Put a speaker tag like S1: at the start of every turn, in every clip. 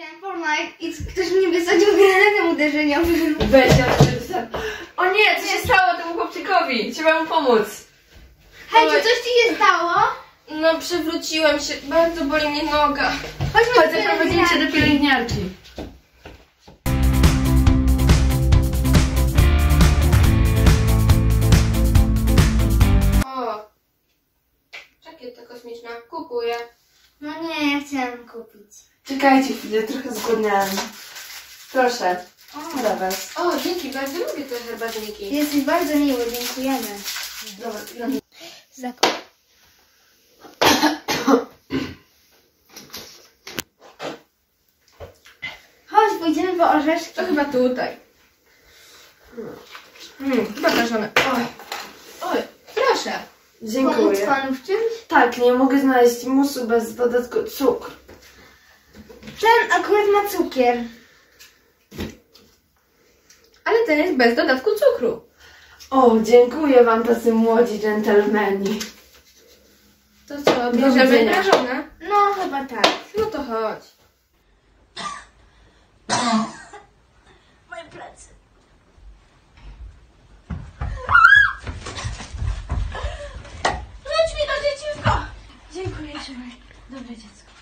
S1: grałem Fortnite i ktoś mnie wysadził granatem uderzeniowym.
S2: Weź, ja się. O nie, co się stało temu chłopczykowi? Trzeba mu pomóc.
S1: Hej, czy coś ci się stało?
S2: No, przewróciłem się. Bardzo boli mnie noga.
S1: Chodź,
S2: zaprowadzimy cię do pielęgniarki. O, żakieta kosmiczna. Kupuję.
S1: No nie, ja chciałam kupić.
S2: Czekajcie chwilę, trochę zgłodniałem. Proszę.
S1: O,
S2: Dla was. O, dzięki, bardzo lubię te herbatniki.
S1: jesteś bardzo miły, dziękujemy.
S2: Dobra,
S1: Zakup. Chodź, pójdziemy po orzeszki.
S2: to chyba tutaj. Chyba prażone. Oj. Oj, proszę.
S1: Pomóc
S2: Dziękuję.
S1: panu w czymś?
S2: Tak, nie mogę znaleźć musu bez dodatku cukru.
S1: Ten akurat ma cukier.
S2: Ale ten jest bez dodatku cukru. O, dziękuję wam, tacy młodzi dżentelmeni. To co, bierzemy
S1: widzenia.
S2: prażone?
S1: No, chyba tak.
S2: No to chodź.
S1: Moje plecy. Rzuć mi to dzieciństwo! Dziękuję, Szymek. Dobre dziecko.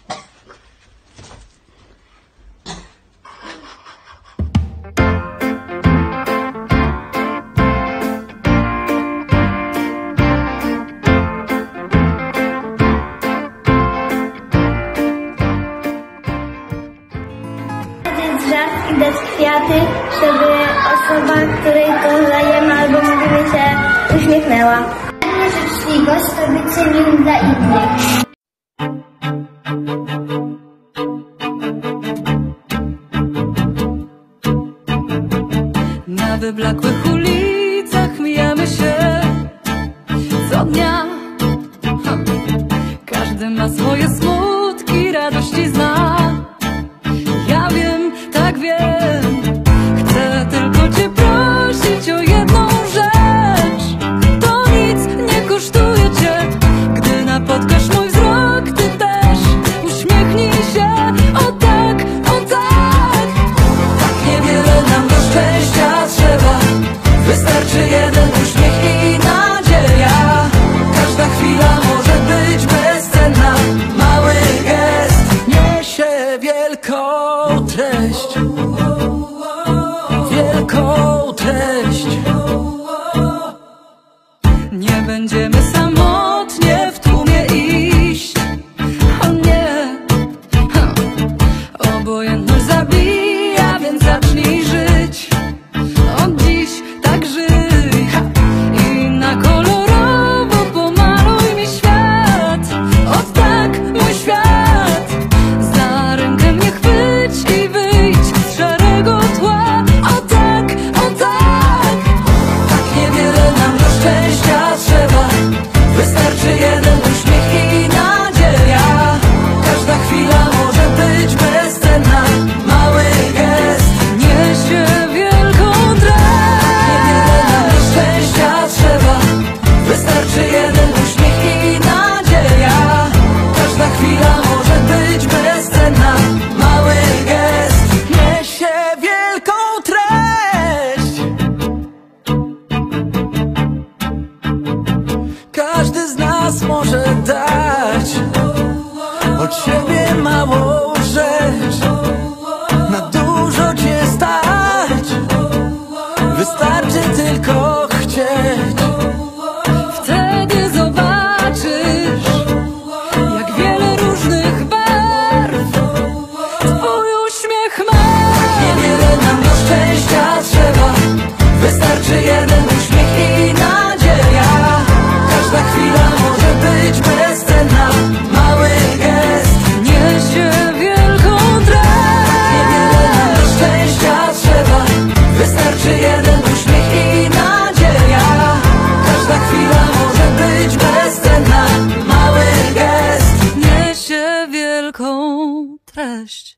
S3: Żart i dać kwiaty, żeby osoba, której to dajemy albo mówimy się uśmiechnęła.
S1: Życzliwość to bycie miłym dla innych.
S4: Na wyblakłych ulicach mijamy się co dnia. Każdy ma swoje smutki, radości zna. Ja wiem, tak wiem. Chcę tylko cię prosić o jedną rzecz. To nic nie kosztuje cię. Gdy napotkasz mój wzrok, ty też uśmiechnij się. O tak, o tak. Tak niewiele nam do szczęścia trzeba. Wystarczy jeden uśmiech i nadzieja. Każda chwila może być bezcenna. Mały gest niesie wielką treść. Wielką treść. Nie będziemy samotnie w tłumie iść. O nie. Obojętność zabija, więc zacznij żyć. Od dziś tak żyj. I na kolorowo pomaluj mi świat. O tak, mój świat. Za rękę mnie chwyć i wyjdź z szarego tła. O tak, o tak. Tak niewiele nam do szczęścia trzeba. Wystarczy jeden uśmiech i nadzieja. Każda chwila może być bezcenna. Mały gest niesie wielką treść. Niewiele nam do szczęścia trzeba. Wystarczy jeden uśmiech i nadzieja. Każda chwila może być bezcenna. Mały gest niesie wielką treść. Każdy z nas może dać od siebie małą rzecz. Na dużo cię stać. Wystarczy tylko chcieć. Wtedy zobaczysz, jak wiele różnych barw twój uśmiech ma. Niewiele nam do szczęścia trzeba. Wystarczy jeden uśmiech i nadzieja. Każda chwila może być bezcenna. Mały gest niesie wielką treść. Niewiele nam do szczęścia trzeba. Wystarczy jeden uśmiech i nadzieja. Każda chwila może być bezcenna. Mały gest niesie wielką treść.